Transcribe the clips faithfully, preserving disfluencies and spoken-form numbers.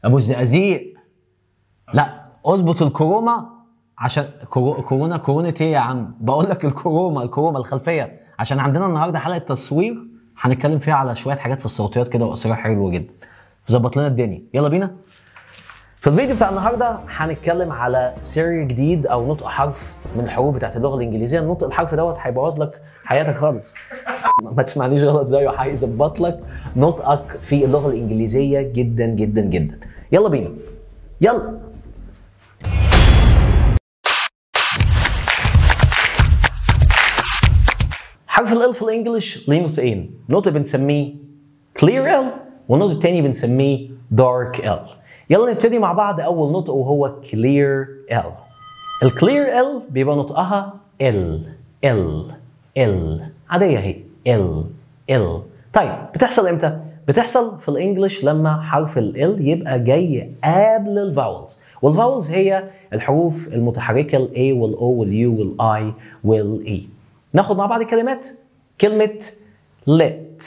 ابو الزقازيق. لا اظبط الكروما عشان كورو... كورونا كورونا ايه يا عم؟ بقول لك الكروما الكروما الخلفيه، عشان عندنا النهارده حلقه تصوير هنتكلم فيها على شويه حاجات في الصوتيات كده واسرار حلوه جدا. فظبط لنا الدنيا، يلا بينا. في الفيديو بتاع النهارده هنتكلم على سر جديد او نطق حرف من الحروف بتاعت اللغه الانجليزيه. نطق الحرف دوت هيبوظ لك حياتك خالص. ما تسمعنيش غلط زيه، هيظبط لك نطقك في اللغه الانجليزيه جدا جدا جدا. يلا بينا يلا. حرف ال في الانجليش ليه نطقين، نطق بنسميه clear L والنطق التاني بنسميه dark L. يلا نبتدي مع بعض. اول نطق وهو clear L. الكلير L بيبقى نطقها L L L عادية اهي L L. طيب بتحصل امتى؟ بتحصل في الانجليش لما حرف ال L يبقى جاي قبل الفاولز، والفاولز هي الحروف المتحركة ال A وال O وال U وال I وال E. ناخد مع بعض الكلمات. كلمة let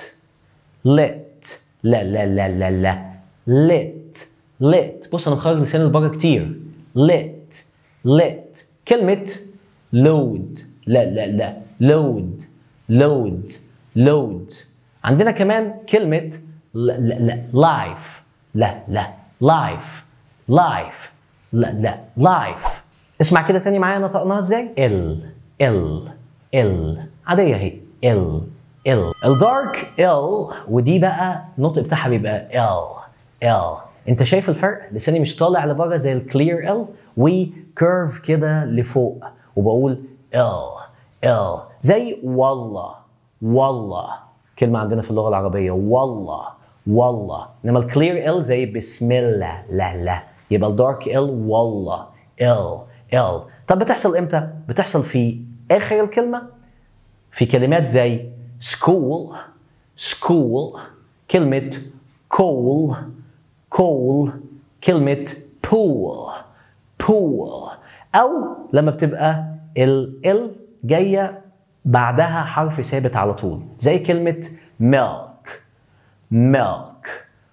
let لا لا لا لا لا let let. بص انا مخرج لساني لبره كتير. let let. كلمة load لا لا لا load load load. عندنا كمان كلمة لا لا لا life لا لا life life لا لا life. اسمع كده تاني معايا نطقناها ازاي؟ ال ال ال عادية اهي ال ال. الدارك ال ودي بقى النطق بتاعها بيبقى ال ال. انت شايف الفرق؟ لساني مش طالع لبره زي الكلير ال وكيرف كده لفوق، وبقول ال ال زي والله والله. كلمة عندنا في اللغة العربية والله والله. انما الكلير ال زي بسم الله لا لا. يبقى الدارك ال والله ال ال. طب بتحصل امتى؟ بتحصل في اخر الكلمة في كلمات زي school school. كلمة coal coal. كلمة pool pool. أو لما بتبقى ال ال جاية بعدها حرف ثابت على طول زي كلمة milk milk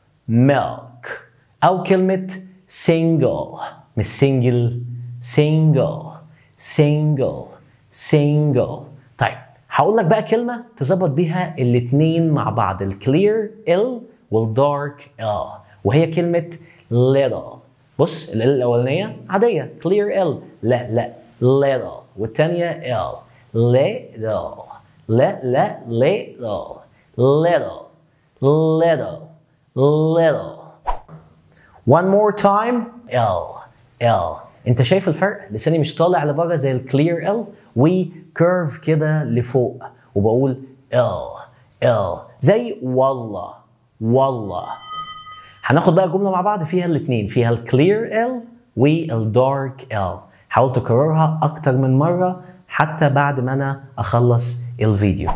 milk. أو كلمة single مش single single single single. طيب هقول لك بقى كلمة تظبط بيها الاتنين مع بعض، الكلير ال والدارك ال، وهي كلمة little. بص ال الأولانية عادية clear ال لا لا little، والتانية ال little لا لا little little little little. one more time ال ال. انت شايف الفرق؟ لساني مش طالع لبره زي الكلير ال وكيرف كده لفوق، وبقول ال ال زي والله والله. هناخد بقى جملة مع بعض فيها الاتنين، فيها الكلير ال والدارك ال. حاول تكررها اكتر من مرة حتى بعد ما انا اخلص الفيديو.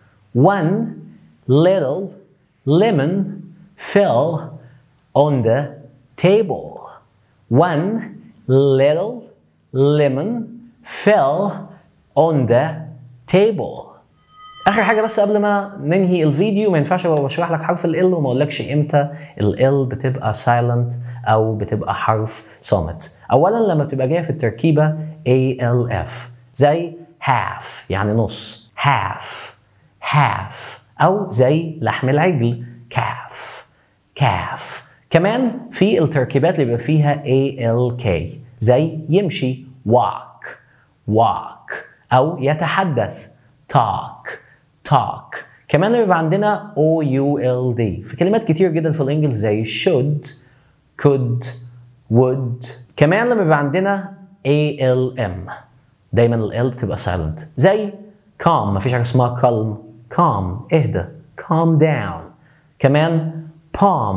One little lemon fell on the table. One little lemon fell on the table. اخر حاجه بس قبل ما ننهي الفيديو، ما ينفعش ابقى بشرح لك حرف ال وما اقولكش امتى ال بتبقى silent او بتبقى حرف صامت. اولا لما بتبقى جايه في التركيبه A L F زي half يعني نص half half. او زي لحم العجل calf calf. كمان في التركيبات اللي بيبقى فيها A L K زي يمشي walk walk. او يتحدث talk talk. كمان بيبقى عندنا O U L D في كلمات كتير جدا في الانجليزي زي should could would. كمان لما بيبقى عندنا A L M دايما ال L بتبقى silent زي calm. مفيش حاجه اسمها calm calm اهدى calm down. كمان palm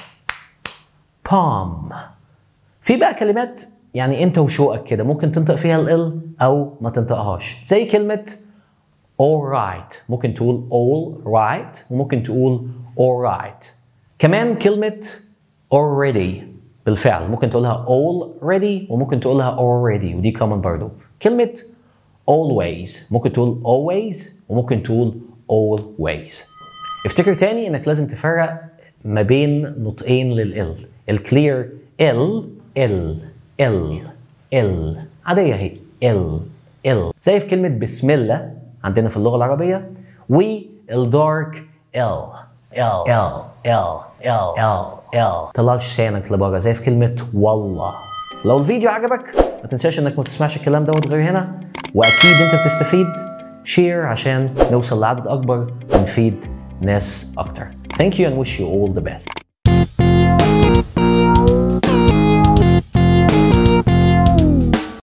palm. في بقى كلمات يعني انت وشوقك كده ممكن تنطق فيها ال L او ما تنطقهاش زي كلمه all right. ممكن تقول all right وممكن تقول all right. كمان كلمة already بالفعل ممكن تقولها already وممكن تقولها already ودي common برضو. كلمة always ممكن تقول always وممكن تقول always. افتكر تاني انك لازم تفرق ما بين نطقين لل L. الكلير L L L L عادية هي L L، زي في كلمة بسم الله عندنا في اللغة العربية، والدارك L L L L L L L طلعش لسانك لبره زي في كلمة والله. لو الفيديو عجبك ما تنساش انك ما تسمعش الكلام دوت غير هنا، واكيد انت بتستفيد. شير عشان نوصل لعدد اكبر ونفيد ناس اكتر. Thank you and wish you all the best.